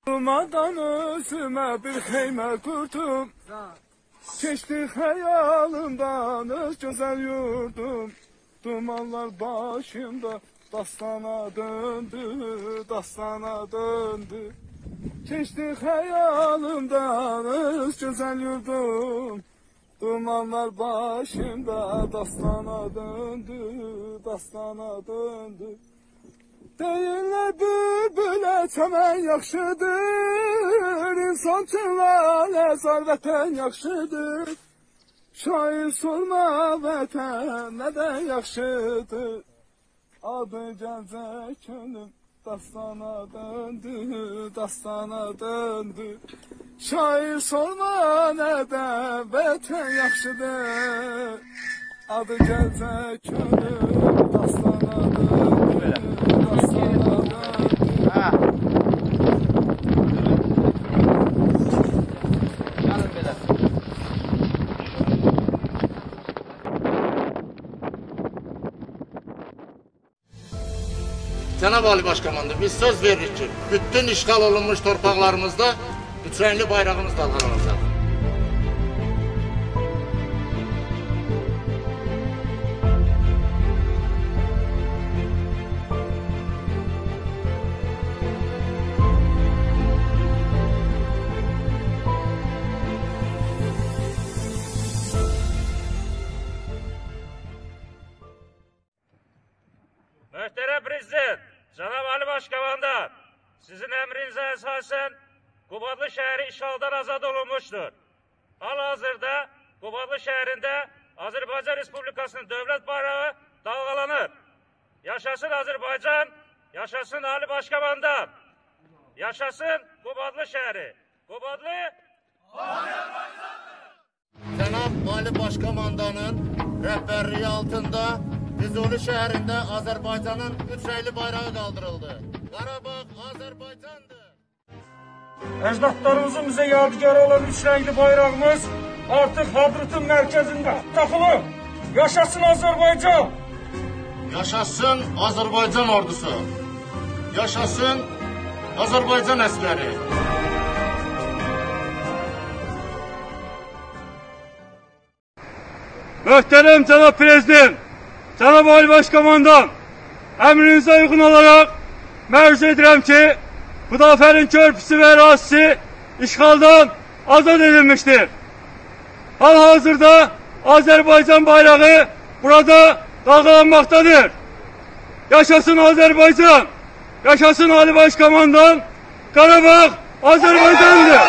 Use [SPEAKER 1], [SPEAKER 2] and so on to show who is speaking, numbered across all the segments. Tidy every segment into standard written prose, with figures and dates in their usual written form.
[SPEAKER 1] Durmadan özüme bir xeymə qurdum, keçdi xəyalımdan öz gözəl yurdum. Dumanlar başımda dastana döndü, dastana döndü. Keçdi xəyalımdan öz gözəl yurdum. Dumanlar başımda dastana döndü, dastana döndü. Deyirlər bülbülə çəmən yaxşıdır, insan üçün lalə zar vətən yaxşıdır. Şair sorma vətən nədən yaxşıdır, adı gəncə könlüm dastana döndü, dastana döndü. Şair sorma nədən vətən yaxşıdır, adı gəncə könlüm dastana döndü.
[SPEAKER 2] Cenab-ı Ali Başkomandan, biz söz veririk ki, bütün işgal olunmuş torpaqlarımızda üç renkli bayrağımız dalgalanacaq.
[SPEAKER 3] Muhterem Prezident, Cenab-ı Ali Başkomandan, sizin emrinize esasen Qubadlı şehri işgaldan azad olunmuştur. Hal-hazırda Qubadlı şehrinde Azerbaycan Respublikası'nın devlet bayrağı dalgalanır. Yaşasın Azerbaycan, yaşasın Ali Başkomandan, yaşasın Qubadlı şehri. Qubadlı Azerbaycan'dır.
[SPEAKER 2] Cenab-ı Ali Başkomandanın rehberliği altında Füzuli şehrinde Azerbaycan'ın üç renkli bayrağı kaldırıldı. Qarabağ Azerbaycan'dır.
[SPEAKER 4] Əcdadlarımızın bizə yadigarı olan üç renkli bayrağımız artıq Hadrutun mərkəzində taxılıb. Yaşasın Azərbaycan!
[SPEAKER 2] Yaşasın Azerbaycan ordusu. Yaşasın Azerbaycan əskəri.
[SPEAKER 4] Möhtərəm Cənab Prezident, Cənab Ali Başkomandan, əmrinizə uyğun olaraq məruz edirəm ki, Xudafərin körpüsü və ərazisi işğaldan azad edilmişdir. Hal-hazırda Azərbaycan bayrağı burada dalgalanmaktadır. Yaşasın Azərbaycan, yaşasın Ali Başkomandan, Qarabağ Azərbaycandır.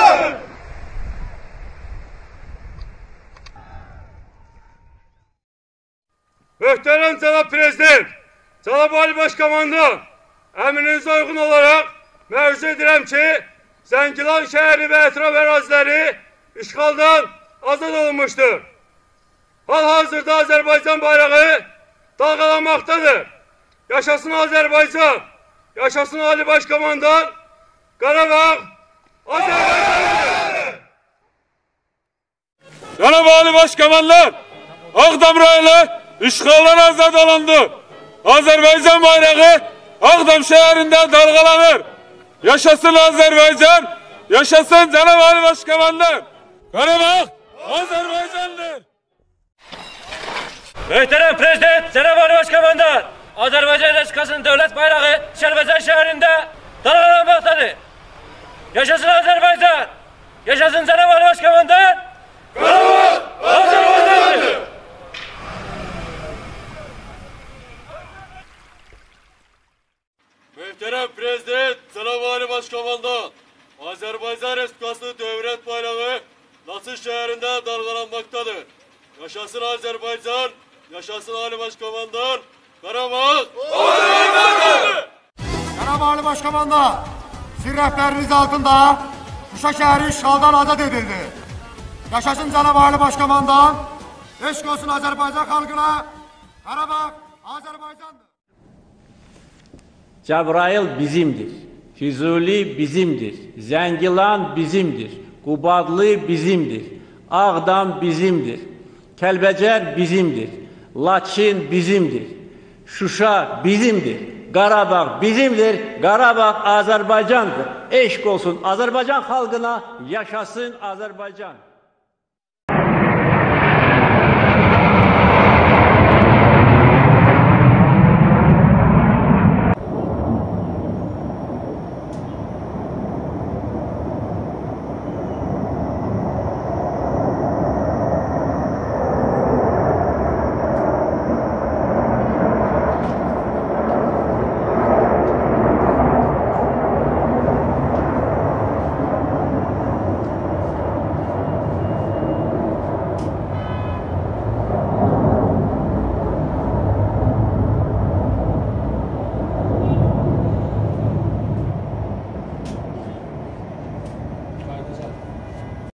[SPEAKER 4] Möhtərəm Cənab Prezident, Cənab Ali Başkomandan, əmrinizə uyğun olaraq məruz edirəm ki, Zəngilan şəhəri və ətraf əraziləri işğaldan azad olunmuşdur. Hal-hazırda Azərbaycan bayrağı dalgalanmaktadır. Yaşasın Azərbaycan, yaşasın Ali Başkomandan, Qarabağ Azərbaycandır. Cənab Ali Başkomandan, Ağdam rayonu işğaldan azad olundu. Azərbaycan bayrağı Ağdam şəhərində dalgalanır. Yaşasın Azərbaycan, yaşasın Cənab Ali Başkomandan. Qarabağ Azərbaycandır.
[SPEAKER 3] Muhterem Prezident, Cenab-ı Ali Başkomandan, Azerbaycan Respublikası'nın devlet bayrağı Şerbezan şehrinde dalgalanmaktadır. Yaşasın Azerbaycan, yaşasın Cenab-ı Ali Başkomandan, Qarabağ Azerbaycandır.
[SPEAKER 4] Muhterem Prezident, Cenab-ı Ali Başkomandan, Azerbaycan Respublikası devlet bayrağı Laçın şehrinde dalgalanmaktadır. Yaşasın Azerbaycan, yaşasın Ali Başkomandan, Qarabağ Azerbaycandır.
[SPEAKER 5] Cenab-ı Ali Başkomandan, sizin rehberiniz altında Şuşa şehri işğaldan azad edildi. Yaşasın Cenab-ı Ali Başkomandan, eşk olsun Azerbaycan halkına, Qarabağ Azerbaycandır.
[SPEAKER 6] Cəbrayıl bizimdir, Füzuli bizimdir, Zəngilan bizimdir, Qubadlı bizimdir, Ağdam bizimdir, Kəlbəcər bizimdir, Laçın bizimdir, Şuşa bizimdir, Qarabağ bizimdir, Qarabağ Azərbaycandır. Eşq olsun Azərbaycan xalqına, yaşasın Azərbaycan.